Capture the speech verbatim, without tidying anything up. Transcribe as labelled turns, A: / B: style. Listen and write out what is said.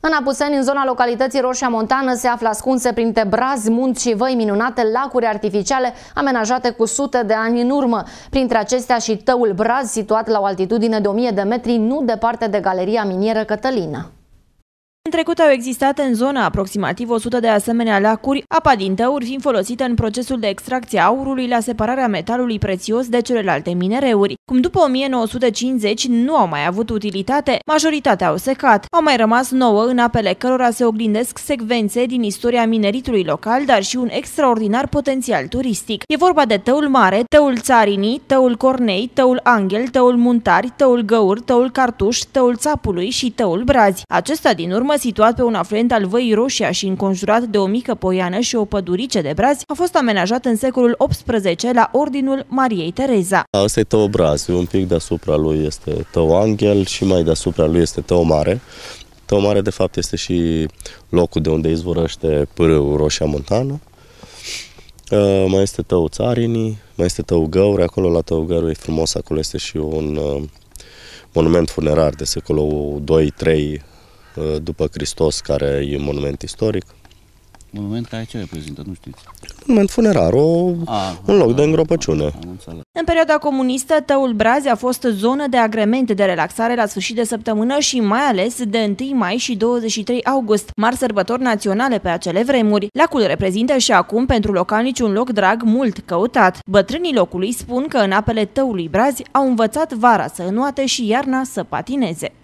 A: În Apuseni, în zona localității Roșia Montană, se află ascunse printre brazi, munți și văi minunate lacuri artificiale amenajate cu sute de ani în urmă. Printre acestea și Tăul Braz, situat la o altitudine de o mie de metri, nu departe de galeria minieră Cătălină.
B: În trecut au existat în zona aproximativ o sută de asemenea lacuri, apa din tăuri fiind folosită în procesul de extracție a aurului la separarea metalului prețios de celelalte minereuri. Cum după o mie nouă sute cincizeci nu au mai avut utilitate, majoritatea au secat. Au mai rămas nouă în apele cărora se oglindesc secvențe din istoria mineritului local, dar și un extraordinar potențial turistic. E vorba de Tăul Mare, Tăul Țarinii, Tăul Cornei, Tăul Anghel, Tăul Muntari, Tăul Găur, Tăul Cartuș, Tăul Țapului și Tăul Brazi. Acesta din urmă, situat pe un afluent al Văii Roșia și înconjurat de o mică poiană și o pădurice de brazi, a fost amenajat în secolul optsprezece la Ordinul Mariei Tereza.
C: Asta e Tăul Brazi, un pic deasupra lui este Tăul Anghel și mai deasupra lui este Tăul Mare. Tăul Mare de fapt este și locul de unde izvorăște pârâul Roșia Montană. Uh, mai este Tăul Țarinii, mai este Tăul Găuri, acolo la Tăul Găuri e frumos, acolo este și un uh, monument funerar de secolul doi trei după Hristos, care e un monument istoric.
D: Monument care ce reprezintă, nu știți?
C: Monument funerar, o, a, un loc a, de îngropăciune. A,
B: în perioada comunistă, Tăul Brazi a fost zonă de agrement de relaxare la sfârșit de săptămână și mai ales de întâi mai și douăzeci și trei august, mari sărbători naționale pe acele vremuri. Lacul reprezintă și acum pentru localnici un loc drag mult căutat. Bătrânii locului spun că în apele Tăului Brazi au învățat vara să înoate și iarna să patineze.